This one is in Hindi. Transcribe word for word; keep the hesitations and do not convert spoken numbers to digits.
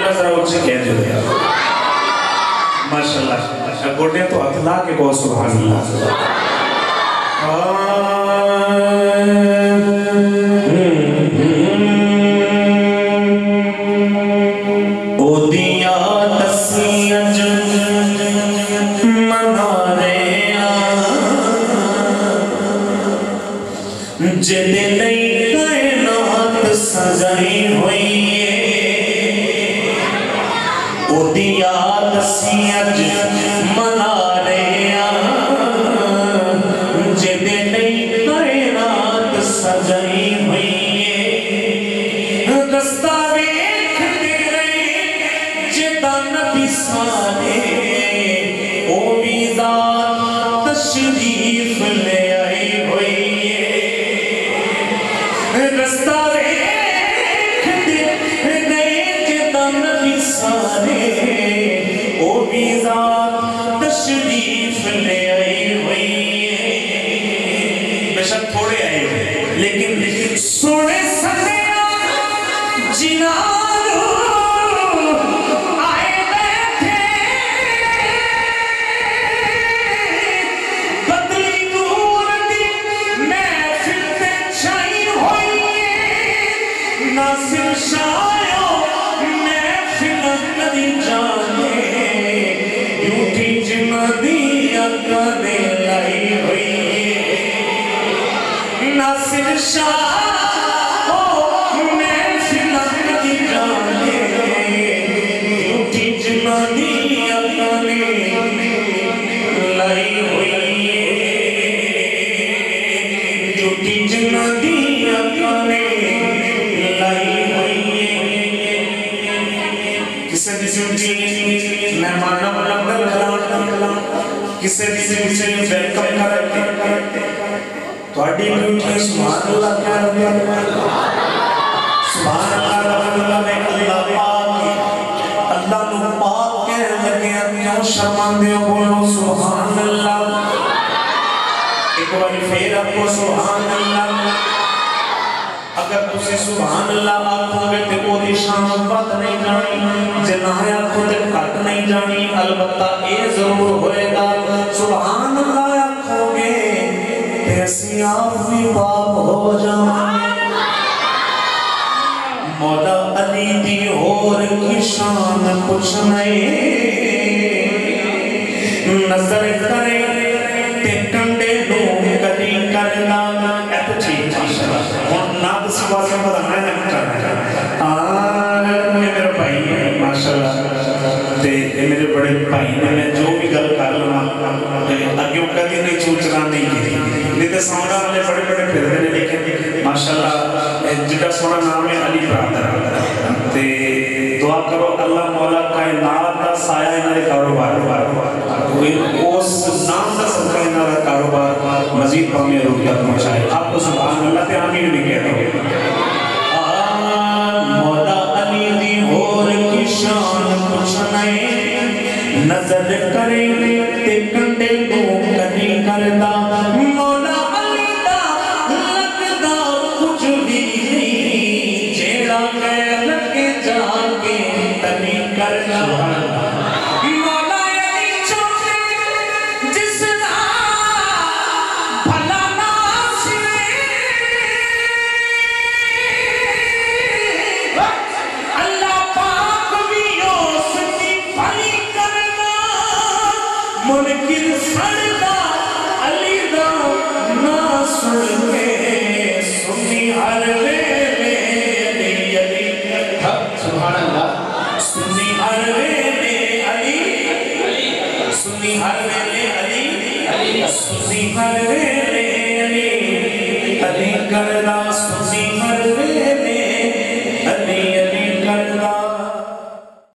ना जरा उच्च कह दो यार माशाल्लाह गोटे तो हाथ ला के कहो सुभान अल्लाह किसे किसी किसी वेलकम करते थोड़ी ड्यूटी सुभान अल्लाह क्या सुभान अल्लाह अल्लाह ने अल्लाह पाक अल्लाह नु पाक के लगे क्यों शर्मांदे हो बोलो सुभान अल्लाह एक बार फिर आपको सुभान अल्लाह अगर तुसी सुभान अल्लाह आखोगे ते ओदी शान वध नहीं जानी जनाया खुद घट नहीं जानी अलबत्ता ए जरूर होएगा सुभान अल्लाह आखोगे ते असी आप भी पाप हो जाएंगे मौला अली दी और की शान कुछ नहीं नजर करे ते कंडे नु कदी करना ऐ तो ठीक हुन ना तुसी वास्ते बताना नहीं करना आ मेरे भाई है माशाल्लाह ते मेरे बड़े भाई ने मैं जो भी गल कर लवा अगे कभी नहीं सोचना नहीं की नहीं तो सोना वाले बड़े बड़े फिरते ने लेकिन माशाल्लाह जिदा सोना नाम है अली ब्रदर ते दुआ करो अल्लाह मौला कायनात का साया इन्हां दे कारोबार उस नाम का सदका इन्हां दा कारोबार मजीद पावे रुपया पहुंचाए आपको सुभान अल्लाह ते आमीन भी कहते हो मौला अली दी और की शान कुछ नहीं नजर करे ते कंडे को कदी करदा मौला अली दा लगदा कुछ भी नहीं जेड़ा कह लगे जाके तनी करना मौला अली चोटे जिसदा भला ना सिरे अल्लाह पाक भी उसकी भली करना मुनकिर सड़दा अली दा ना सुन के सुनी हर वेले अली अली सुभान अल्लाह सुनी हर वेले अली सुनी हर वेले अली सुनी हर वेले